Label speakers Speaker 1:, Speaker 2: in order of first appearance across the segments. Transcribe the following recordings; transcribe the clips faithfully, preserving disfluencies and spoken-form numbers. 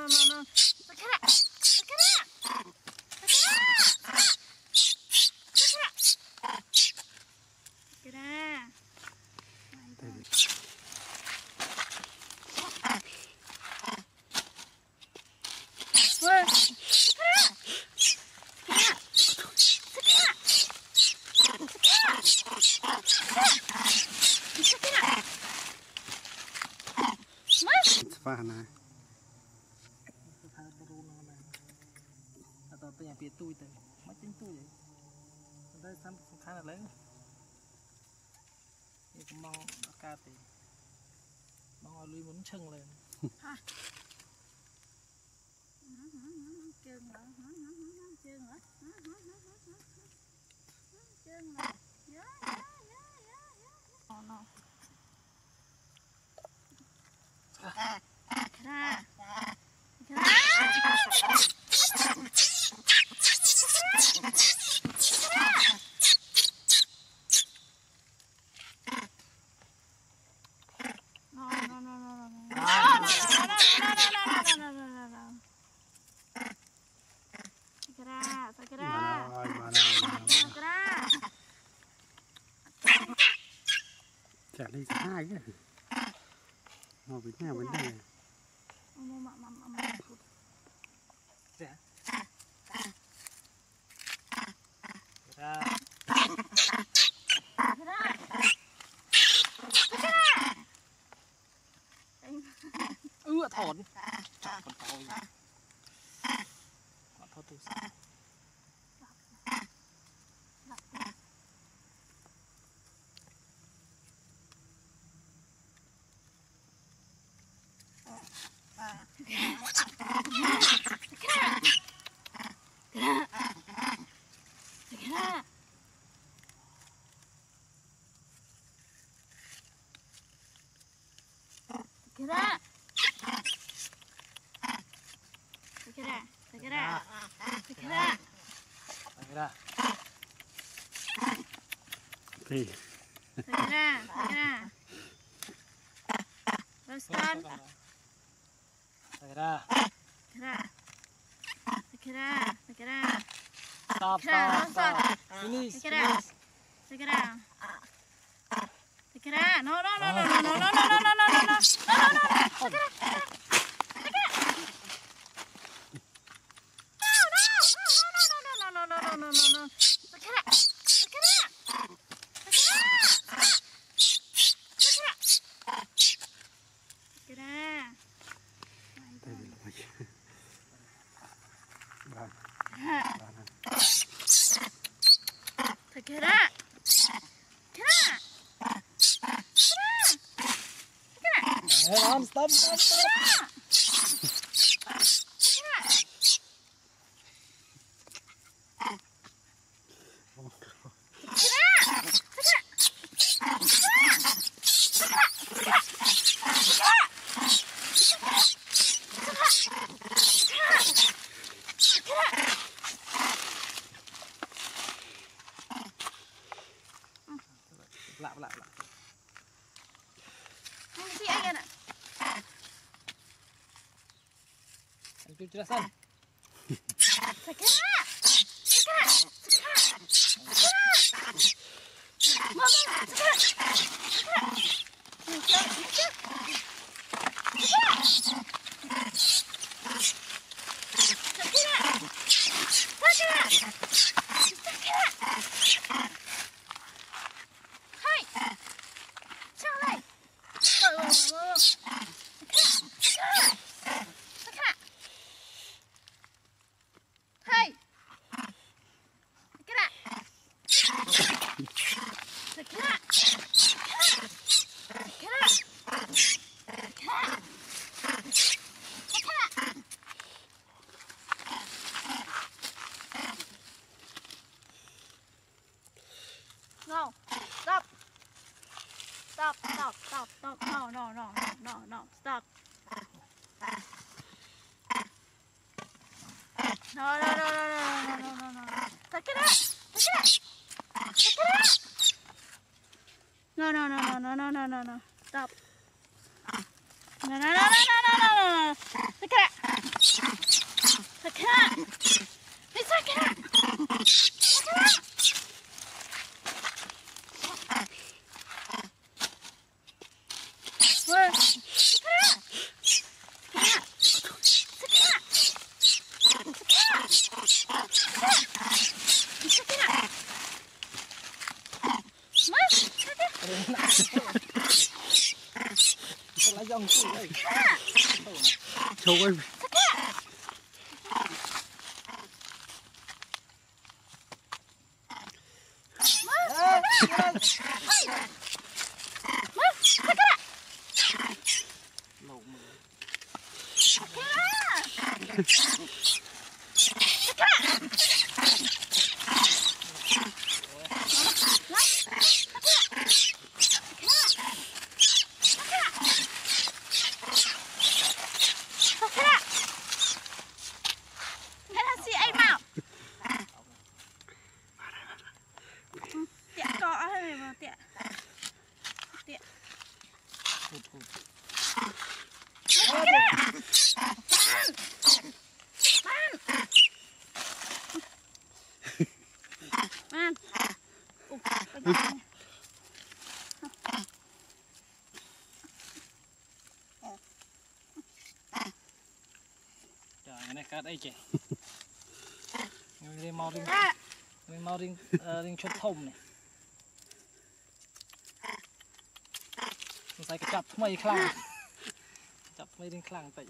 Speaker 1: no, no, no. Look at that. Look at that. Look at that. Look at that.
Speaker 2: Faham lah.
Speaker 3: Atau tu yang piatu itu, macam tu je. Ada sampai sekarang lagi. Ini kemang akar tu, mang lui muốn chừng lên.
Speaker 1: Ha. Chừng rồi, chừng rồi, chừng rồi. Yeah, yeah, yeah, yeah, yeah. Oh no. Kera. Kera. No, no, no, no, no, no. No, no, no, no, no, no, no, no, no. Kera, kera. Kera.
Speaker 2: Chả lấy hai cái. Ngồi bên nhà bên đây.
Speaker 1: Mama, mama, mama.
Speaker 3: Dạ. Ra. Ưa thốn. Chọn con tàu. Con thốt từ sao?
Speaker 1: Kera. Kera. Kera. Kera.
Speaker 3: Kera.
Speaker 2: Oke.
Speaker 1: Kera. Kera. Royston.
Speaker 3: Kera.
Speaker 1: Kera. Kera. Kera.
Speaker 3: Stop, stop, stop. Finish.
Speaker 1: Kera. Kera. Kera. No, no, no, no, no, no, no, no, no, no, no, no, no, no,
Speaker 3: On, stop, stop, stop. Lạ, lạ, lạ. Itu jelasan.
Speaker 1: Segera. Segera. Segera. Mama, segera. Segera. No, stop. Stop, stop, stop, stop. No, no, no, no, no, no, stop. No, no, no, no, no, no, no, no, no. Take it out. Take it out. Take it out. No, no, no, no, no, no, no, no, no. Stop. No, no, no, no, no, no, no, no. Take it out.
Speaker 3: dòng chui đây.
Speaker 2: Châu ơi.
Speaker 3: Này cắt ấy chị, người mau riêng, người mau riêng riêng chốt thùng này,ใส่กระจับไม่คลั่งจับไม่ริ้งคลั่งไป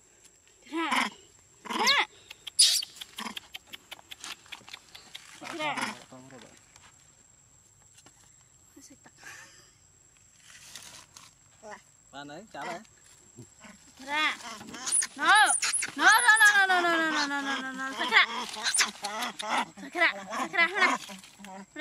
Speaker 3: บ้านไหนจับเลย
Speaker 1: No, no, no, no, no, no, no, no, no, no, no, no, sakra, sakra, sakra, mana, mana,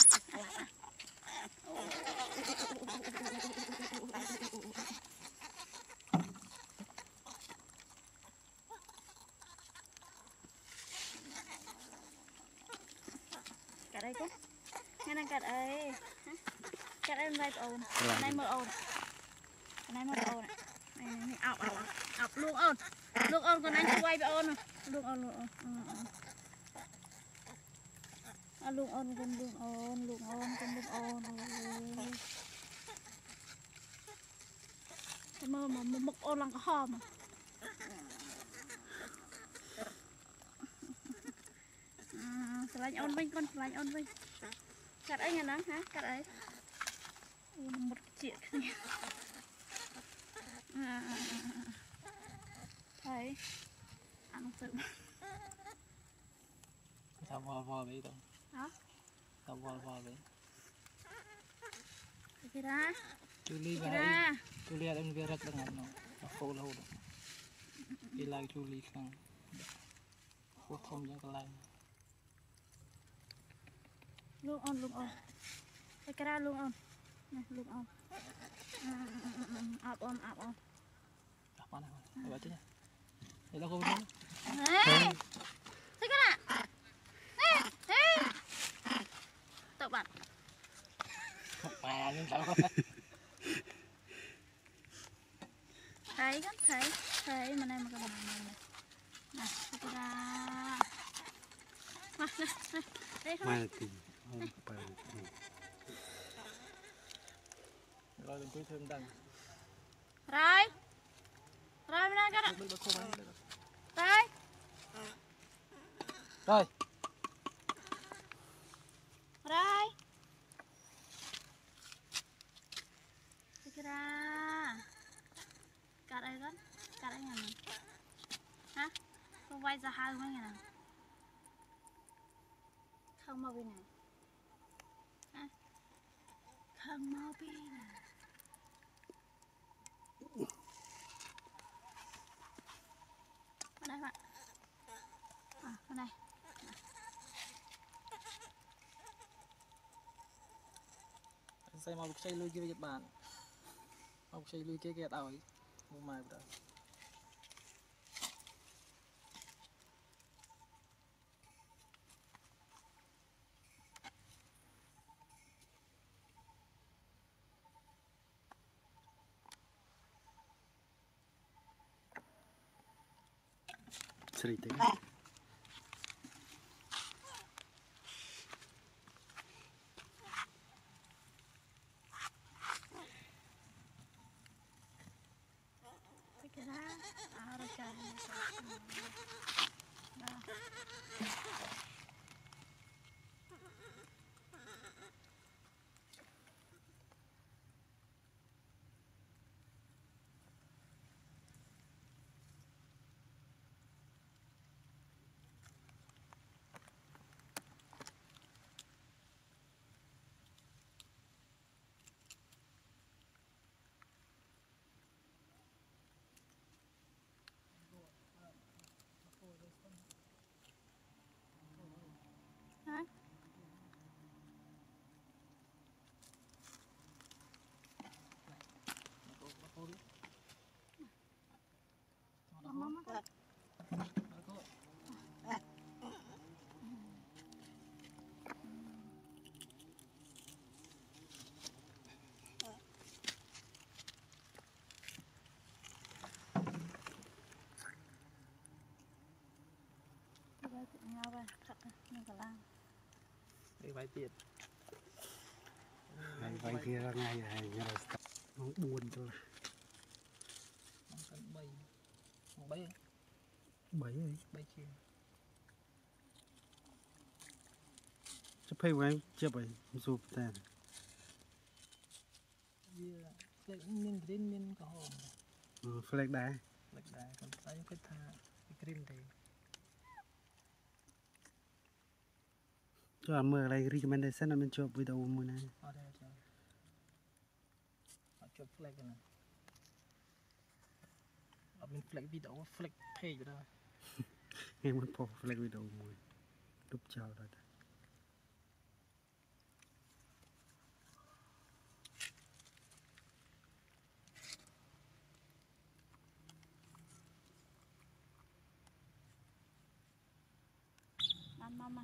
Speaker 1: cắt đây con, nghe đang cắt ấy, cắt đây này ồn, này mưa ồn, này mưa ồn này. Ọc ọc ọc luôn ôn luôn ôn còn anh quay với ôn luôn ôn luôn ôn luôn ôn con luôn ôn luôn ôn con luôn ôn mơ mà một ôn là có ho mà sờ ôn vinh con sờ ôn vinh cắt ấy nhà nó hả cắt ấy một chuyện thấy ăn sự
Speaker 3: sao vò vò vậy đâu
Speaker 1: đó
Speaker 3: sao vò vò vậy
Speaker 1: cái ra
Speaker 3: chú ly về chú ly đang về rất là ngắn nó nó khô lâu rồi đi lại chú ly khang khô thơm cho cái này
Speaker 1: luôn on luôn on cái ra luôn on này luôn on áp on áp on
Speaker 3: áp on này vậy chứ nhá đây là khô luôn
Speaker 1: thế cái nào tự bạn
Speaker 3: mà nhưng sao
Speaker 1: thấy kan thấy thấy mà này mà cái này này cái ra mà này này đây thôi
Speaker 3: rồi đừng quên thêm đằng
Speaker 1: rồi rồi bên đây cái này đây
Speaker 3: rồi
Speaker 1: rồi cái ra cắt đây con cắt đây nhà mình hả không quay ra hai mấy ngày nào không mau bên này hả không mau bên này đây bạn à con này
Speaker 3: xây màu xây lui kia Nhật Bản màu xây lui kia kia tao ấy mua mai rồi
Speaker 2: cerita.
Speaker 1: nhau vậy thật nhưng cả lang
Speaker 3: để vài tiền
Speaker 2: Hay vay kia là ngay này nhà là nó buồn cho là
Speaker 3: mong cần bay mong bay
Speaker 2: bảy ấy
Speaker 3: bay chia
Speaker 2: cho phê với chụp ấy chụp tên
Speaker 3: vì lại miên green miên cả hồn
Speaker 2: flag đá
Speaker 3: lại đại còn tay cái tha green thì
Speaker 2: cho mưa lại recommendation là mình chụp video mùa này
Speaker 3: ở đây cho họ chụp flag này ở bên flag video flag page đó
Speaker 2: nghe muốn phô flag video mùa đúc chào rồi
Speaker 1: ăn mama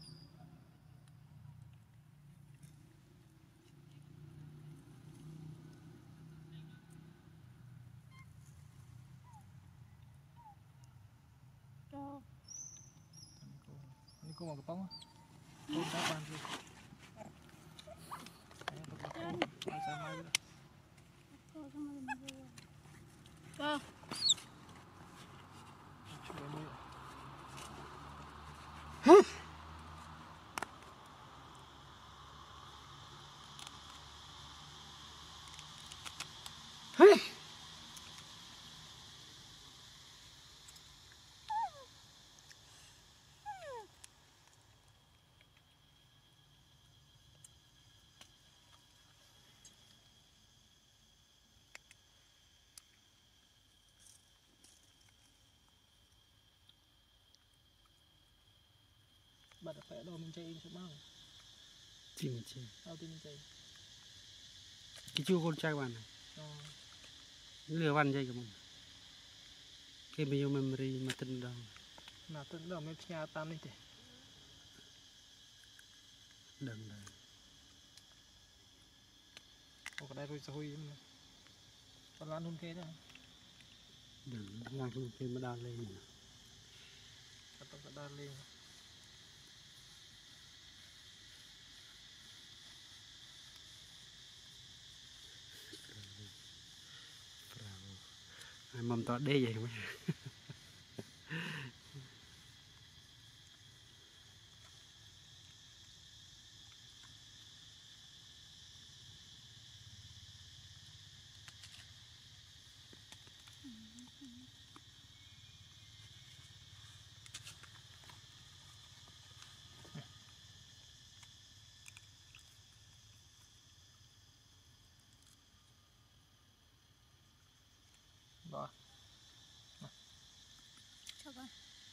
Speaker 1: cho
Speaker 3: anh cô một cái bóng cô đá bàn rồi ai sao mai nữa
Speaker 1: cơ
Speaker 3: bạn đã phải đồ mình chơi in số bao
Speaker 2: chim chim
Speaker 3: ao tin mình chơi
Speaker 2: cái chú con trai bạn này lừa văn chơi của mình cái bây giờ memory mà tin đâu
Speaker 3: mà tin đâu mới nhà tam đi thì
Speaker 2: đừng đừng
Speaker 3: có cái đây rồi sao huy mà còn ăn luôn kia đó
Speaker 2: đừng làm luôn khi mà đào lên
Speaker 3: có tao có đan lên
Speaker 2: mầm to đê vậy mà
Speaker 3: đó
Speaker 1: cho coi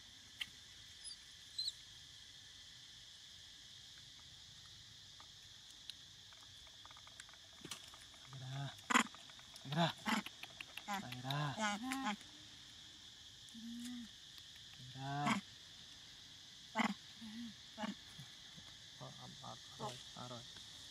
Speaker 3: ra ra ra ra
Speaker 1: ra
Speaker 3: ra ờ ẩm ẩm rồi à rồi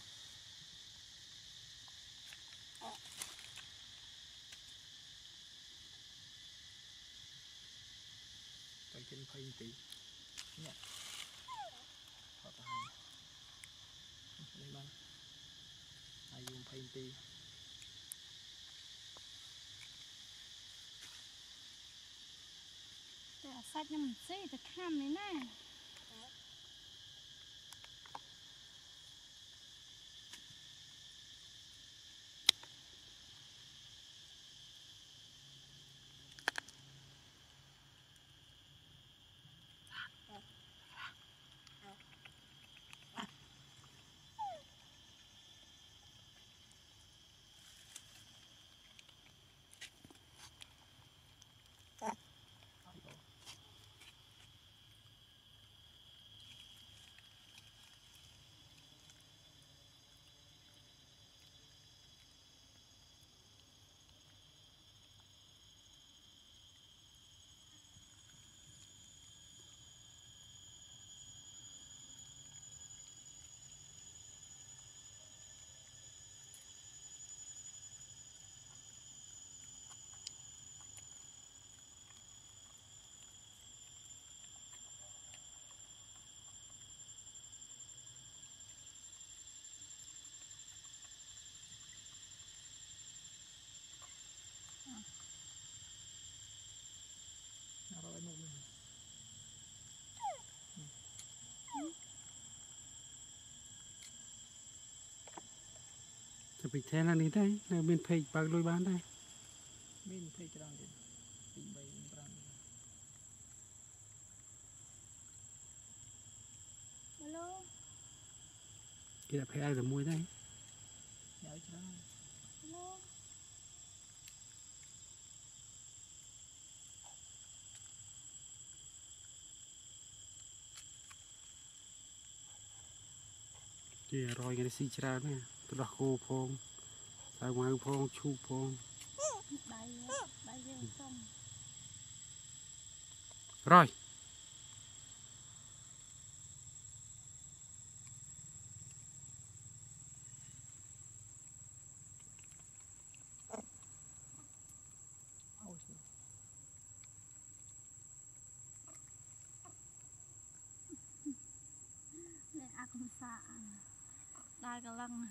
Speaker 3: cái chân phơi tí nhẹ họ ta hay đây bạn ai dùng phơi tí
Speaker 1: แต่สัตว์ยังมันเซ่จะข้ามเลยนะ
Speaker 2: bị thế là đi đây là bên phê bạc đôi bán đây
Speaker 3: bên phê cho đang đi bị bay bên
Speaker 1: Alo.
Speaker 2: kia là phải ai được mua đây
Speaker 3: nhớ cho đang
Speaker 1: Alo.
Speaker 2: kia rồi cái xì chả nè tôi đặt cô phong sai ngoài phong chu phong
Speaker 1: Bay bay về xong.
Speaker 2: rồi
Speaker 1: Nè ăn cũng xạ. Đai cả lăng.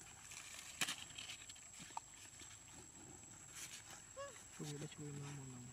Speaker 3: chui đã chui nó một lần